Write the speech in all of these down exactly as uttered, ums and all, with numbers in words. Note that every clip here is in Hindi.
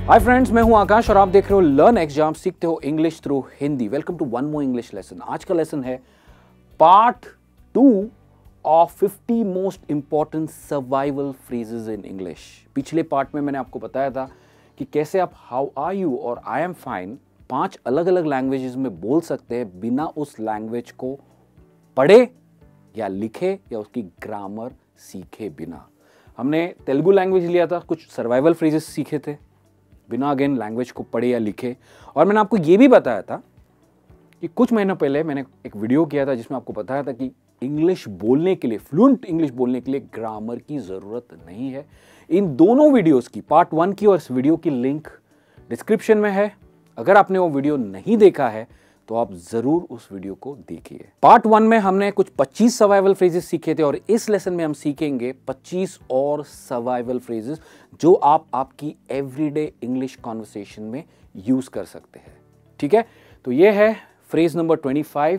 हाय फ्रेंड्स, मैं हूं आकाश और आप देख रहे हो लर्न एग्जाम, सीखते हो English through Hindi. Welcome to one more English lesson. आज का लेसन है part two of fifty most important survival phrases in English. पिछले पार्ट में मैंने आपको बताया था कि कैसे आप हाउ आर यू और आई एम फाइन पांच अलग अलग लैंग्वेजेस में बोल सकते हैं बिना उस लैंग्वेज को पढ़े या लिखे या उसकी ग्रामर सीखे बिना। हमने तेलुगु लैंग्वेज लिया था, कुछ सर्वाइवल फ्रेजेस सीखे थे बिना अगेन लैंग्वेज को पढ़े या लिखे। और मैंने आपको ये भी बताया था कि कुछ महीनों पहले मैंने एक वीडियो किया था जिसमें आपको बताया था कि इंग्लिश बोलने के लिए, फ्लुएंट इंग्लिश बोलने के लिए ग्रामर की ज़रूरत नहीं है। इन दोनों वीडियोस की, पार्ट वन की और इस वीडियो की लिंक डिस्क्रिप्शन में है। अगर आपने वो वीडियो नहीं देखा है तो आप ज़रूर उस वीडियो को देखिए। पार्ट वन में हमने कुछ पच्चीस सर्वाइवल फ्रेजेस सीखे थे और इस लेसन में हम सीखेंगे पच्चीस और सर्वाइवल फ्रेजेस जो आप आपकी एवरीडे इंग्लिश कॉन्वर्सेशन में यूज कर सकते हैं। ठीक है, तो ये है phrase number twenty five,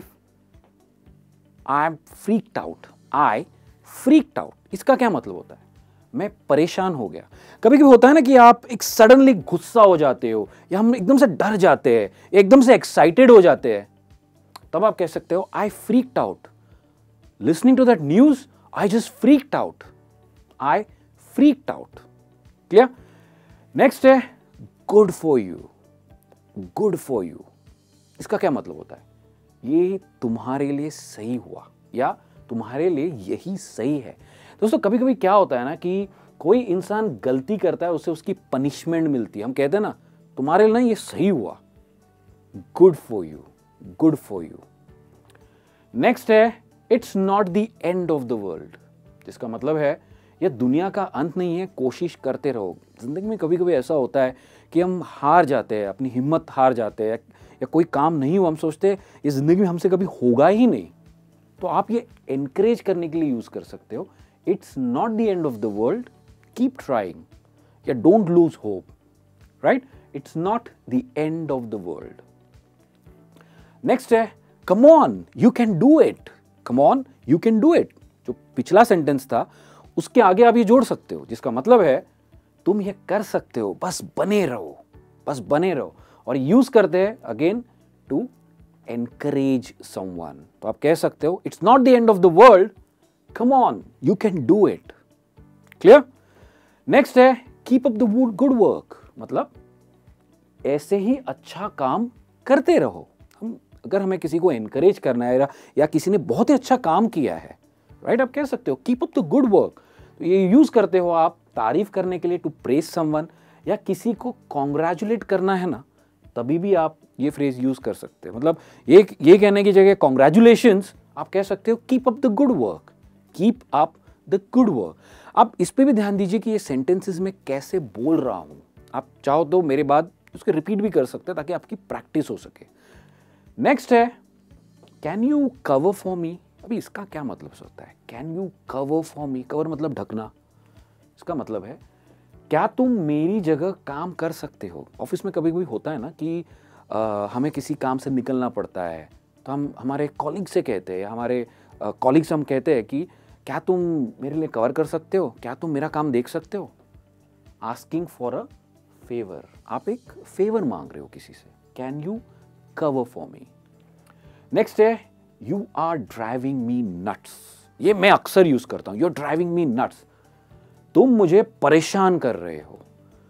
I am freaked out. I freaked out, इसका क्या मतलब होता है? मैं परेशान हो गया। कभी कभी होता है ना कि आप एक सडनली गुस्सा हो जाते हो या हम एकदम से डर जाते हैं, एकदम से एक्साइटेड हो जाते हैं, तब आप कह सकते हो I freaked out. Listening to that news, I just freaked out. I freaked out. Clear? Next है good for you. Good for you, इसका क्या मतलब होता है? ये तुम्हारे लिए सही हुआ या तुम्हारे लिए यही सही है। दोस्तों, कभी कभी क्या होता है ना कि कोई इंसान गलती करता है, उसे उसकी पनिशमेंट मिलती है। हम कहते हैं ना तुम्हारे लिए ना ये सही हुआ। Good for you, good for you. Next है it's not the end of the world, जिसका मतलब है यह दुनिया का अंत नहीं है, कोशिश करते रहो। जिंदगी में कभी कभी ऐसा होता है कि हम हार जाते हैं, अपनी हिम्मत हार जाते हैं या कोई काम नहीं हुआ, हम सोचते हैं ये जिंदगी में हमसे कभी होगा ही नहीं। तो आप ये एनकरेज करने के लिए यूज कर सकते हो, it's not the end of the world, keep trying या don't lose hope. Right? It's not the end of the world. Next है come on you can do it. Come on you can do it, जो पिछला सेंटेंस था उसके आगे आप ये जोड़ सकते हो, जिसका मतलब है तुम ये कर सकते हो, बस बने रहो, बस बने रहो। और यूज करते हैं अगेन टू एनकरेज समवन। तो आप कह सकते हो it's not the end of the world, come on you can do it. Clear? Next है keep up the good work, मतलब ऐसे ही अच्छा काम करते रहो। हम अगर हमें किसी को एनकरेज करना है या किसी ने बहुत ही अच्छा काम किया है, राइट, आप कह सकते हो keep up the good work. तो ये यूज करते हो आप तारीफ करने के लिए, टू प्रेज समवन, या किसी को कॉन्ग्रेचुलेट करना है ना, तभी भी आप ये फ्रेज यूज कर सकते हैं। मतलब ये ये कहने की जगह कॉन्ग्रेचुलेशंस, आप कह सकते हो keep up the good work, keep up the good work. आप इस पे भी ध्यान दीजिए कि ये सेंटेंसेस में कैसे बोल रहा हूं। आप चाहो तो मेरे बाद उसके रिपीट भी कर सकते हैं ताकि आपकी प्रैक्टिस हो सके। नेक्स्ट है can you cover for me. अभी इसका क्या मतलब होता है? Can you cover for me, cover मतलब ढकना। इसका मतलब है क्या तुम मेरी जगह काम कर सकते हो। ऑफिस में कभी कभी होता है ना कि आ, हमें किसी काम से निकलना पड़ता है, तो हम हमारे कॉलीग से कहते हैं, हमारे कॉलीग से हम कहते हैं कि क्या तुम मेरे लिए कवर कर सकते हो, क्या तुम मेरा काम देख सकते हो। आस्किंग फॉर अ फेवर, आप एक फेवर मांग रहे हो किसी से। Can you cover for me. Next है you are driving me nuts. ये मैं अक्सर यूज करता हूं, you are driving me nuts, तुम मुझे परेशान कर रहे हो।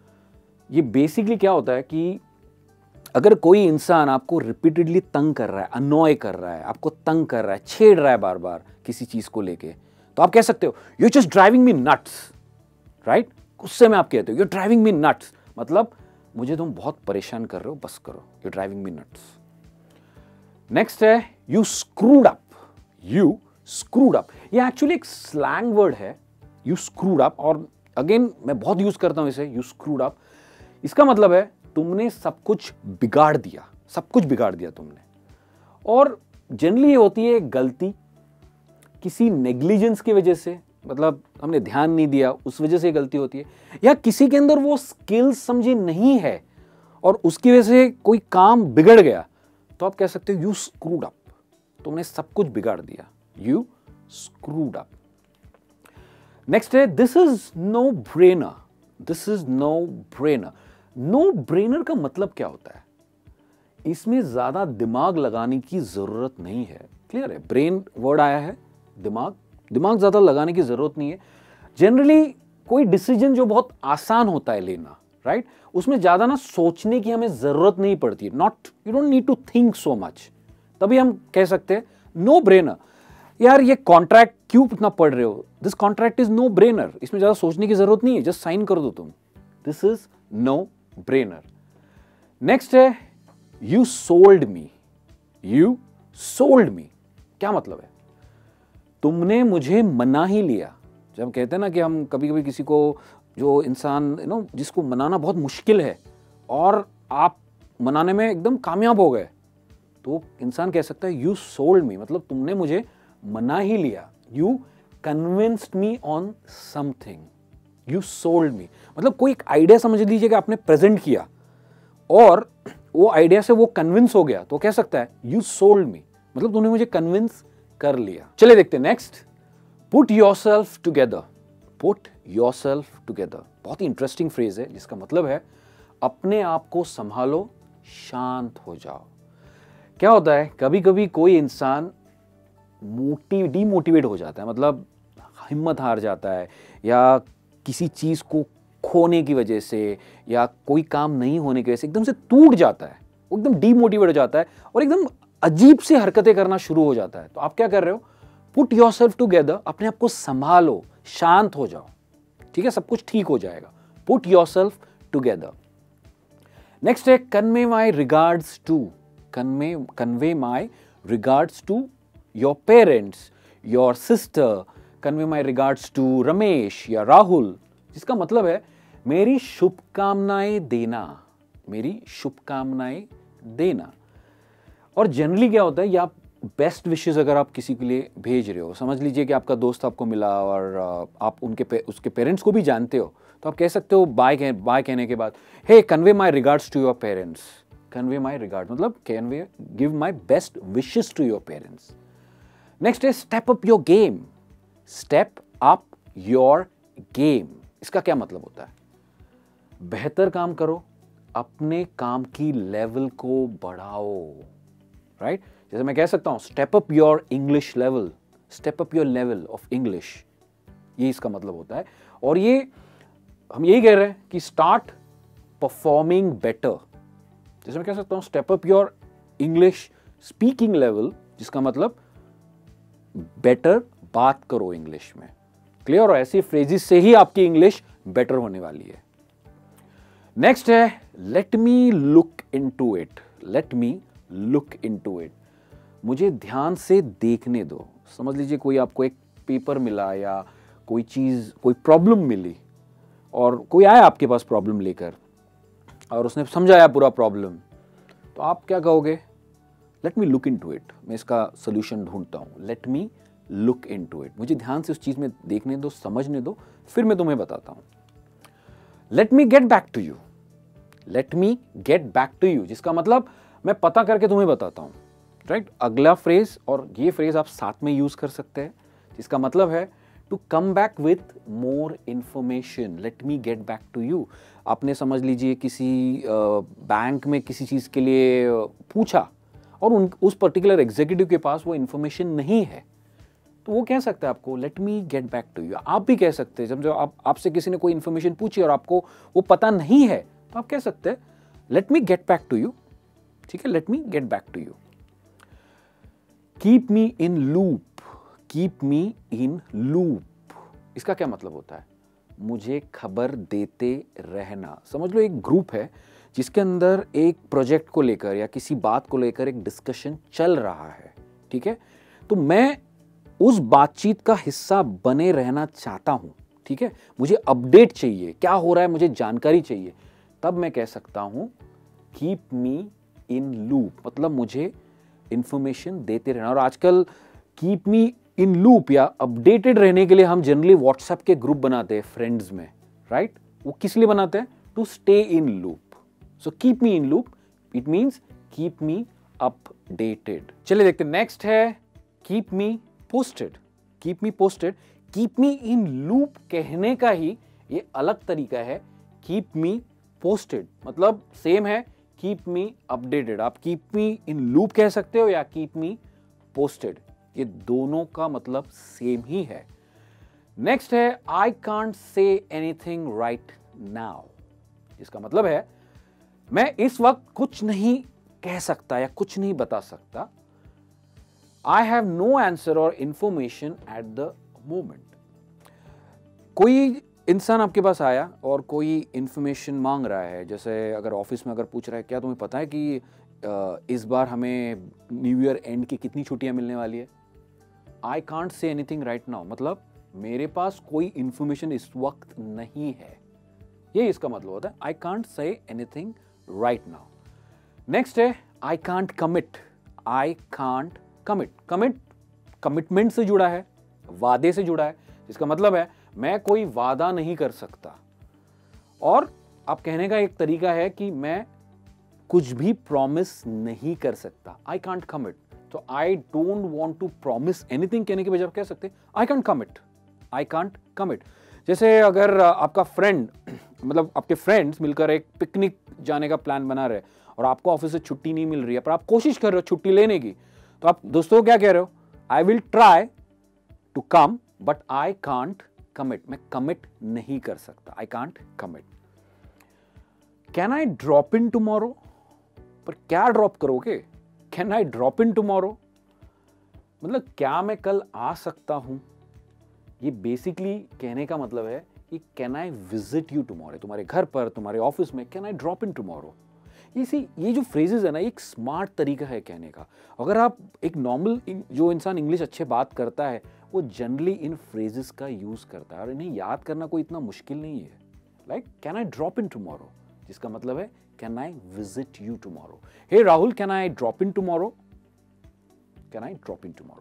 ये बेसिकली क्या होता है कि अगर कोई इंसान आपको रिपीटेडली तंग कर रहा है, अनॉय कर रहा है, आपको तंग कर रहा है, छेड़ रहा है बार बार किसी चीज को लेके, तो आप कह सकते हो you just driving me nuts. Right? गुस्से में आप कहते हो यू ड्राइविंग मी नट्स, मतलब मुझे तुम बहुत परेशान कर रहे हो, बस करो, you driving me nuts. Next है you screwed up. You screwed up, ये एक्चुअली एक स्लैंग वर्ड है, यू स्क्रूड अप, और अगेन मैं बहुत यूज करता हूं इसे, यू स्क्रूड अप। इसका मतलब है तुमने सब कुछ बिगाड़ दिया, सब कुछ बिगाड़ दिया तुमने। और जनरली ये होती है गलती किसी नेग्लिजेंस की वजह से, मतलब हमने ध्यान नहीं दिया, उस वजह से गलती होती है, या किसी के अंदर वो स्किल्स समझी नहीं है और उसकी वजह से कोई काम बिगड़ गया, तो आप कह सकते हो यू स्क्रूड अप, तुमने सब कुछ बिगाड़ दिया, यू स्क्रूड अप। नेक्स्ट है this is no brainer. This is no brainer, no brainer का मतलब क्या होता है? इसमें ज्यादा दिमाग लगाने की जरूरत नहीं है। क्लियर है? ब्रेन वर्ड आया है, दिमाग दिमाग ज्यादा लगाने की जरूरत नहीं है। जनरली कोई डिसीजन जो बहुत आसान होता है लेना, राइट, उसमें ज्यादा ना सोचने की हमें जरूरत नहीं पड़ती है। Not, you don't need to think so much. तभी हम कह सकते हैं नो ब्रेनर। यार ये कॉन्ट्रैक्ट क्यों इतना पढ़ रहे हो? This contract is no brainer. इसमें ज्यादा सोचने की जरूरत नहीं है, जस्ट साइन कर दो तुम। This is no brainer. Next है you sold me. You sold me क्या मतलब है? तुमने मुझे मना ही लिया। जब हम कहते हैं ना कि हम कभी कभी किसी को, जो इंसान यू नो जिसको मनाना बहुत मुश्किल है और आप मनाने में एकदम कामयाब हो गए, तो इंसान कह सकता है यू सोल्ड मी, मतलब तुमने मुझे मना ही लिया। You convinced me on something. You sold me मतलब कोई एक आइडिया समझ लीजिए कि आपने प्रेजेंट किया और वो आइडिया से वो कन्विंस हो गया, तो कह सकता है यू सोल्ड मी, मतलब तुमने मुझे कन्विंस कर लिया। चलिए देखते हैं next. Put yourself together. Put yourself together बहुत ही इंटरेस्टिंग फ्रेज है, जिसका मतलब है अपने आप को संभालो, शांत हो जाओ। क्या होता है, कभी कभी कोई इंसान मोटिव डीमोटिवेट हो जाता है, मतलब हिम्मत हार जाता है, या किसी चीज को खोने की वजह से या कोई काम नहीं होने की वजह से एकदम से टूट जाता है, वो एकदम डीमोटिवेट हो जाता है और एकदम अजीब सी हरकतें करना शुरू हो जाता है। तो आप क्या कर रहे हो? पुट योरसेल्फ टुगेदर, अपने आप को संभालो, शांत हो जाओ, ठीक है, सब कुछ ठीक हो जाएगा। Put yourself together. नेक्स्ट है convey my regards to. Convey convey my regards to your parents, your sister. Convey my regards to Ramesh या राहुल, जिसका मतलब है मेरी शुभकामनाएं देना, मेरी शुभकामनाएं देना। और जनरली क्या होता है, या आप बेस्ट विशेस अगर आप किसी के लिए भेज रहे हो, समझ लीजिए कि आपका दोस्त आपको मिला और आप उनके पे, उसके पेरेंट्स को भी जानते हो, तो आप कह सकते हो बाय कह, बाय कहने के बाद hey convey my regards to your parents. Convey my regard मतलब convey give my best wishes to your parents. Next है step up your game. Step up your game, इसका क्या मतलब होता है? बेहतर काम करो, अपने काम की लेवल को बढ़ाओ, राइट right? जैसे मैं कह सकता हूं step up your English level, step up your level of English, ये इसका मतलब होता है। और ये हम यही कह रहे हैं कि स्टार्ट परफॉर्मिंग बेटर। जैसे मैं कह सकता हूं step up your English speaking level, जिसका मतलब बेटर बात करो इंग्लिश में। क्लियर? और ऐसी फ्रेजेस से ही आपकी इंग्लिश बेटर होने वाली है। नेक्स्ट है let me look into it. Let me look into it, मुझे ध्यान से देखने दो। समझ लीजिए कोई आपको एक पेपर मिला या कोई चीज, कोई प्रॉब्लम मिली और कोई आया आपके पास प्रॉब्लम लेकर और उसने समझाया पूरा प्रॉब्लम, तो आप क्या कहोगे? Let me look into it, मैं इसका सोल्यूशन ढूंढता हूं। Let me look into it, मुझे ध्यान से उस चीज में देखने दो, समझने दो, फिर मैं तुम्हें बताता हूं। Let me get back to you. Let me get back to you, जिसका मतलब मैं पता करके तुम्हें बताता हूं, राइट right? अगला फ्रेज और ये फ्रेज आप साथ में यूज कर सकते हैं, जिसका मतलब है to come back with more information. Let me get back to you, आपने समझ लीजिए किसी बैंक में किसी चीज के लिए पूछा और उन उस पर्टिकुलर एग्जीक्यूटिव के पास वो इंफॉर्मेशन नहीं है, तो वो कह सकता है आपको let me get back to you. आप भी कह सकते हैं, जब जो आप आपसे किसी ने कोई इंफॉर्मेशन पूछी और आपको वो पता नहीं है, तो आप कह सकते हैं let me get back to you, ठीक है, let me get back to you. Keep me in loop. Keep me in loop, इसका क्या मतलब होता है? मुझे खबर देते रहना। समझ लो एक ग्रुप है जिसके अंदर एक प्रोजेक्ट को लेकर या किसी बात को लेकर एक डिस्कशन चल रहा है, ठीक है, तो मैं उस बातचीत का हिस्सा बने रहना चाहता हूं, ठीक है, मुझे अपडेट चाहिए, क्या हो रहा है मुझे जानकारी चाहिए, तब मैं कह सकता हूं कीप मी इन लूप, मतलब मुझे इंफॉर्मेशन देते रहना। और आजकल कीप मी इन लूप या अपडेटेड रहने के लिए हम जनरली व्हाट्सएप के ग्रुप बनाते हैं फ्रेंड्स में, राइट right? वो किस लिए बनाते हैं? To stay in loop. So keep me in loop, it means keep me updated. चलिए देखते हैं नेक्स्ट है keep me posted. Keep me posted, keep me in loop कहने का ही ये अलग तरीका है कीप मी पोस्टेड मतलब सेम है, कीप मी अपडेटेड। आप कीप मी इन लूप कह सकते हो या कीप मी पोस्टेड, ये दोनों का मतलब सेम ही है। नेक्स्ट है I can't say anything right now, इसका मतलब है मैं इस वक्त कुछ नहीं कह सकता या कुछ नहीं बता सकता। आई हैव नो आंसर और इंफॉर्मेशन एट द मोमेंट। कोई इंसान आपके पास आया और कोई इंफॉर्मेशन मांग रहा है, जैसे अगर ऑफिस में अगर पूछ रहा है क्या तुम्हें पता है कि इस बार हमें न्यू ईयर एंड की कितनी छुट्टियां मिलने वाली है। I can't say anything right now मतलब मेरे पास कोई इंफॉर्मेशन इस वक्त नहीं है, ये इसका मतलब होता है I can't say anything right now. Next है I can't commit. I can't commit, commit commitment से जुड़ा है, वादे से जुड़ा है, इसका मतलब है मैं कोई वादा नहीं कर सकता। और आप कहने का एक तरीका है कि मैं कुछ भी प्रॉमिस नहीं कर सकता, आई कांट कमिट। तो I don't want to promise anything कहने के बजाय आप कह सकते I can't commit, I can't commit. जैसे अगर आपका फ्रेंड मतलब आपके फ्रेंड्स मिलकर एक पिकनिक जाने का प्लान बना रहे और आपको ऑफिस से छुट्टी नहीं मिल रही है पर आप कोशिश कर रहे हो छुट्टी लेने की, तो आप दोस्तों क्या कह रहे हो, I will try to come but I can't commit, मैं कमिट नहीं कर सकता, I can't commit. Can I drop in tomorrow, पर क्या ड्रॉप करोगे, can I drop in tomorrow मतलब क्या मैं कल आ सकता हूं। ये बेसिकली कहने का मतलब है कि can I visit you tomorrow, तुम्हारे घर पर तुम्हारे ऑफिस में can I drop in tomorrow. इसी ये जो फ्रेजेस है ना, एक स्मार्ट तरीका है कहने का। अगर आप एक नॉर्मल जो इंसान इंग्लिश अच्छे बात करता है वो जनरली इन फ्रेजेस का यूज करता है और इन्हें याद करना कोई इतना मुश्किल नहीं है। Like can I drop in tomorrow जिसका मतलब है can I visit you tomorrow. Hey Rahul can I drop in tomorrow, can I drop in tomorrow.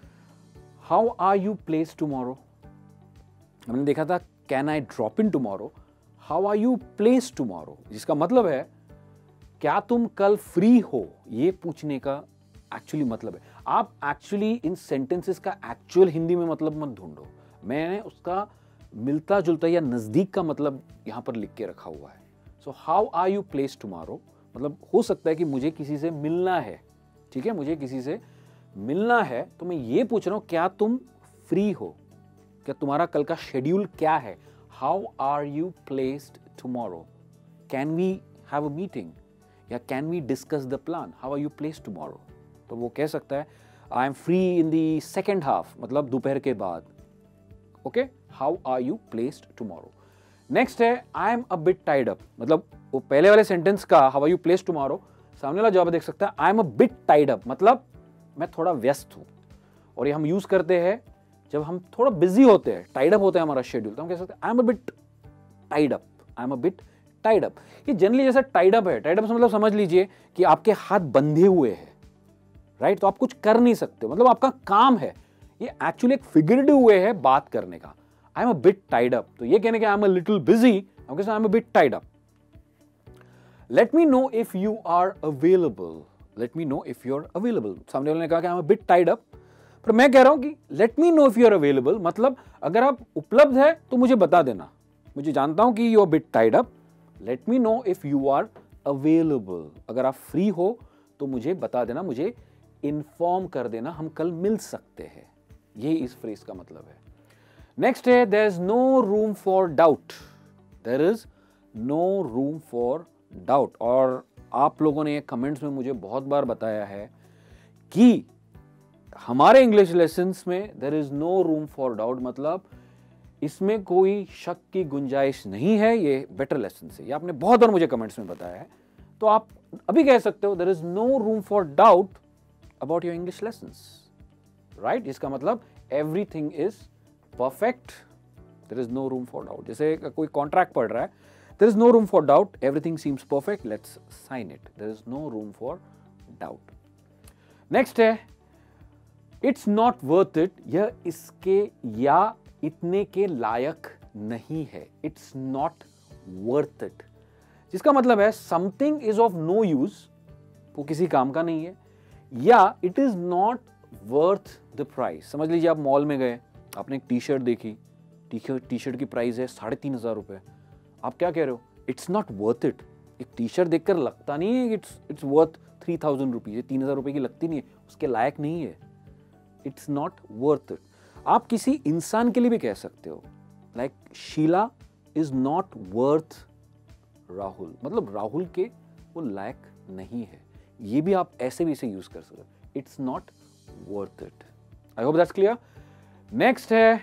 How are you place tomorrow, हमने देखा था can I drop in tomorrow, how are you place tomorrow जिसका मतलब है क्या तुम कल फ्री हो, ये पूछने का एक्चुअली मतलब है। आप एक्चुअली इन सेंटेंसेस का एक्चुअल हिंदी में मतलब मत ढूंढो, मैंने उसका मिलता जुलता या नजदीक का मतलब यहां पर लिख के रखा हुआ है। So how are you place tomorrow मतलब हो सकता है कि मुझे किसी से मिलना है, ठीक है, मुझे किसी से मिलना है तो मैं ये पूछ रहा हूं क्या तुम फ्री हो, क्या तुम्हारा कल का शेड्यूल क्या है। How are you placed tomorrow, can we have a meeting या can we discuss the plan, how are you placed tomorrow. तो वो कह सकता है I am free in the second half मतलब दोपहर के बाद। Okay, how are you placed tomorrow. Next है I am a bit tied up मतलब वो पहले वाले सेंटेंस का how are you placed tomorrow सामने वाला जवाब देख सकता है I am a bit tied up मतलब मैं थोड़ा व्यस्त हूं। और ये हम यूज करते हैं जब हम थोड़ा बिजी होते हैं, टाइड अप होता है हमारा शेड्यूल, तो हम कह सकते हैं I am a bit tied up, I am a bit tied up. ये जनरली जैसा टाइड अप है, टाइड अप मतलब समझ लीजिए कि आपके हाथ बंधे हुए हैं, राइट, तो आप कुछ कर नहीं सकते, मतलब आपका काम है। ये एक्चुअली एक फिगरेटिव वे है बात करने का, I am a bit tied up. तो ये कहने के I am a little busy, I am a bit tied up. Let me know if you are available, let me know if you are available. सामने वाले ने कहा कि I am a bit tied up, पर मैं कह रहा हूं कि let me know if you are available मतलब अगर आप उपलब्ध है तो मुझे बता देना, मुझे जानता हूं कि you are bit tied up, let me know if you are available, अगर आप फ्री हो तो मुझे बता देना, मुझे इन्फॉर्म कर देना, हम कल मिल सकते हैं। ये इस फ्रेज का मतलब है। नेक्स्ट है there is no room for doubt, there is no room for doubt. और आप लोगों ने कमेंट्स में मुझे बहुत बार बताया है कि हमारे इंग्लिश लेसन्स में there is no room for doubt मतलब इसमें कोई शक की गुंजाइश नहीं है, ये बेटर लेसन से, ये आपने बहुत बार मुझे कमेंट्स में बताया है। तो आप अभी कह सकते हो there is no room for doubt about your English lessons, right. इसका मतलब everything is perfect, there is no room for doubt. जैसे कोई कॉन्ट्रैक्ट पढ़ रहा है, there is no room for doubt, everything seems perfect, let's sign it, there is no room for doubt. Next है इट्स नॉट वर्थ इट, यह इसके या इतने के लायक नहीं है, इट्स नॉट वर्थ इट जिसका मतलब है something is of no use, वो किसी काम का नहीं है, या it is not worth the price. समझ लीजिए आप मॉल में गए, आपने एक टी शर्ट देखी, टी शर्ट की प्राइस है साढ़े तीन हजार रुपए, आप क्या कह रहे हो, इट्स नॉट वर्थ इट। एक टी शर्ट देखकर लगता नहीं है it's it's worth three thousand rupees, तीन हजार रुपए की लगती नहीं है, उसके लायक नहीं है। It's not worth it. आप किसी इंसान के लिए भी कह सकते हो, like Sheela is not worth Rahul, मतलब राहुल के वो लायक नहीं है। ये भी आप ऐसे भी इसे यूज कर सकते हो, it's not worth it. I hope that's clear. Next है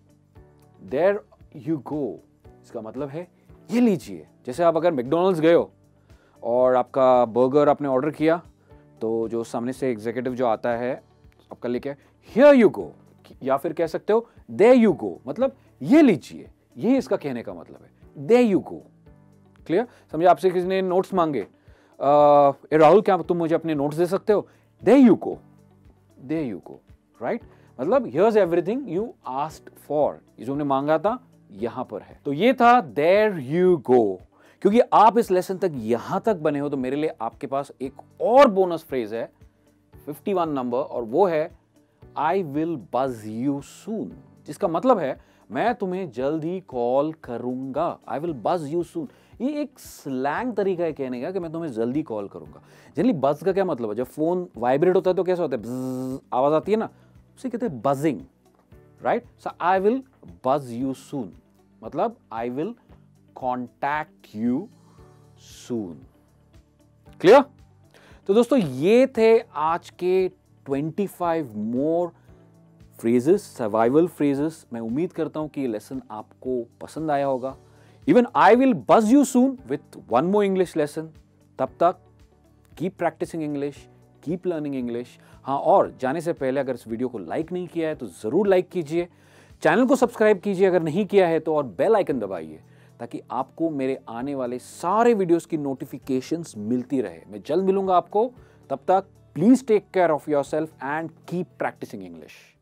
देयर यू गो। इसका मतलब है ये लीजिए। जैसे आप अगर मैकडॉनल्ड्स गए हो और आपका बर्गर आपने ऑर्डर किया, तो जो सामने से एग्जीक्यूटिव जो आता है आपका लेके हियर यू गो, या फिर कह सकते हो देयर यू गो, मतलब ये लीजिए। ये इसका कहने का मतलब है, देयर यू गो। क्लियर? समझे? आपसे किसी ने नोट्स मांगे, ए राहुल क्या तुम मुझे अपने नोट्स दे सकते हो? There you go, there you go, right? मतलब here's everything you asked for, ये जो हमने मांगा था यहां पर है। तो ये था देयर यू गो। क्योंकि आप इस लेसन तक यहां तक बने हो, तो मेरे लिए आपके पास एक और बोनस फ्रेज है इक्यावन नंबर, और वो है आई विल बज यू सून, जिसका मतलब है मैं तुम्हें जल्द ही कॉल करूंगा। आई विल बज यू सून, ये एक स्लैंग तरीका है कहने का कि मैं तुम्हें जल्दी कॉल करूंगा। जनरली बज का क्या मतलब है? जब फोन वाइब्रेट होता है तो कैसा होता है? बज़ आवाज आती है ना, उसे कहते हैं buzzing, right? So I will buzz you soon मतलब I will contact you soon. Clear? तो दोस्तों ये थे आज के पच्चीस मोर फ्रेजेस, सर्वाइवल फ्रेजेस। मैं उम्मीद करता हूं कि ये लेसन आपको पसंद आया होगा। Even I will buzz you soon with one more English lesson. तब तक keep practising English, keep learning English. हाँ, और जाने से पहले अगर इस वीडियो को लाइक नहीं किया है तो जरूर लाइक कीजिए, चैनल को सब्सक्राइब कीजिए अगर नहीं किया है तो, और बेल आइकन दबाइए ताकि आपको मेरे आने वाले सारे वीडियोस की नोटिफिकेशंस मिलती रहे। मैं जल्द मिलूंगा आपको, तब तक please take care of yourself and keep practising English.